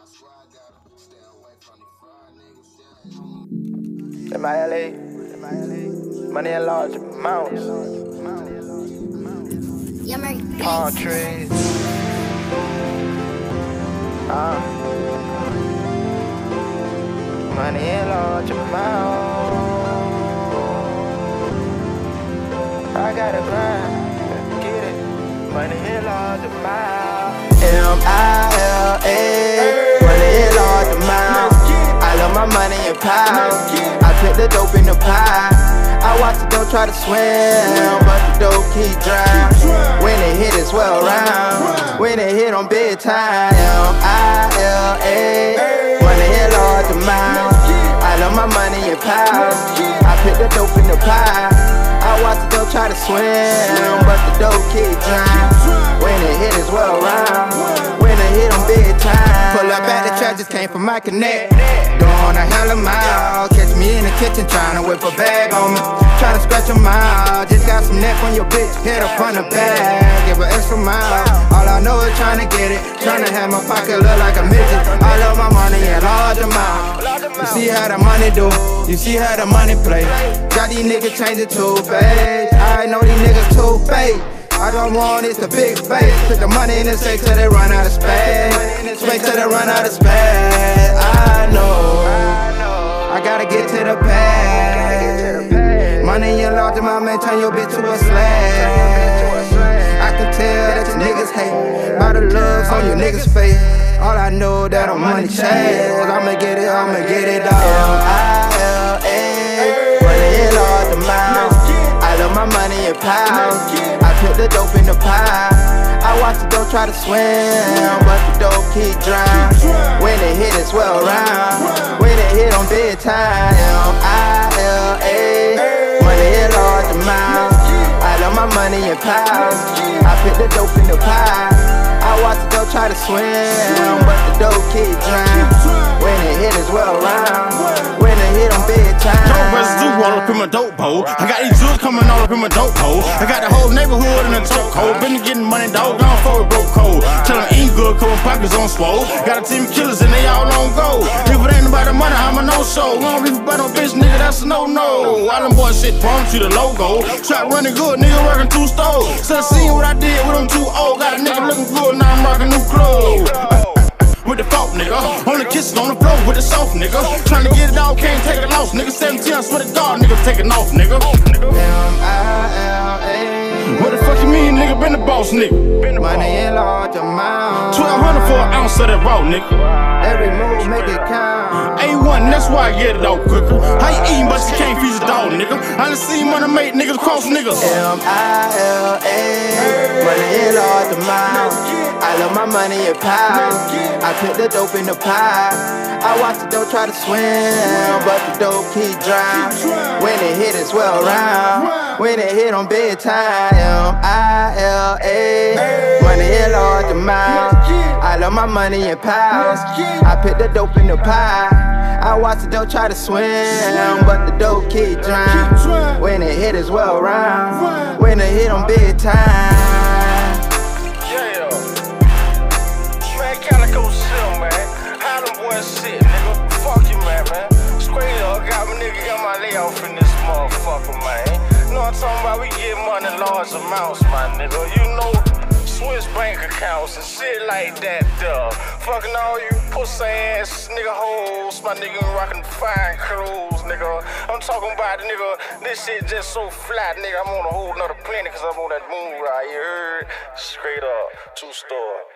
M.i.l.a, money in large amounts. Palm trees. Money in large amounts. I gotta grind, get it. Money in large amounts. M.i.l.a, money in large amounts. I love my money in piles. I put the dope in the pie. I watch the dope try to swim, but the dope keep dry. When it hit, it's well round. When it hit on bedtime, M.i.l.a, money in large amounts. I love my money in piles. I put the dope in the pie. I watch the dope try to swim, but the dope keep dry. When it hit, it's well round. When it hit on bedtime, pull up at the track, just came from my connect. Doing a hell of a mile. Catch me in the kitchen trying to whip a bag on me. Trying to scratch a mile. Just got some neck on your bitch, head up on the bag. Give an extra mile. All I know is trying to get it. Trying to have my pocket look like a midget. I love my money in large amounts. You see how the money do, you see how the money play. Got these niggas changing two-phase. I know these niggas two-phase. I don't want is the big face. Put the money in the safe till they run out of space. Space till they run out of space. I know I gotta get to the pay. Money in large amount, man, turn your bitch to a slave. I can tell that your niggas hate by the looks on your niggas' face. All I know that I'm money chase. I'ma get it all. M.i.l.a, money in large amount. I love my money in piles. I put the dope in the pie. I watch the dope try to swim, but the dope keep dry. When it hit, it's well round. When it hit on bedtime, M.i.l.a, money in large amount. I love my money in piles. I put the dope in the pie. I watch the dope try to swim, but the dope keep dry. When it hit, it's well round. When it hit on bedtime. Dope residue all up in my dope hole. I got these jewels coming all up in my dope hole. I got the whole neighborhood in a dope hole. Been getting money, dog, gone forward, broke cold. Tell them eat good, couple pockets on swole. Got a team of killers and they all on go. If it ain't about the money, I'm a no-show. We don't beef about no bitch, nigga, that's a no-no. All them boys shit, promise you the logo. Trap running good, nigga working 2 stores. So I seen what I did with them 2 old. Got a nigga looking good, now I'm rocking new clothes. With the fault, nigga. On the kisses on the floor with the soft, nigga. Tryna get it all, can't take a loss, nigga. 17, I swear to God, nigga, taking off, nigga. M.i.l.a, What the fuck you mean, nigga? Been the boss, nigga. money in large amount. 1200 for an ounce of that raw, nigga. Every move make it count. A1, that's why I get it out quicker. How you eating, but you can't feed your dog, nigga? I done seen money make niggas cross niggas. M.i.l.a, money in large amount. I love my money in piles. I put the dope in the pie. I watch the dope try to swim, but the dope keep dry. When it hit, it's well round. When it hit on bedtime, M.i.l.a, money in large amount. I love my money in piles. I put the dope in the pie. I watch the dope try to swim, but the dope keep dry. When it hit, it's well round. When it hit on bedtime. Calico Slim, man. How them boys sit, nigga? Fuck you, man. Straight up, got my nigga, got my layoff in this motherfucker, man. Know what I'm talking about? We get money in large amounts, my nigga. You know, Swiss bank accounts and shit like that, duh. Fucking all you pussy ass nigga hoes, my nigga rockin' fine clothes, nigga. I'm talking about, nigga, this shit just so flat, nigga. I'm on a whole nother planet cause I'm on that moon ride, you heard? Straight up, 2 star.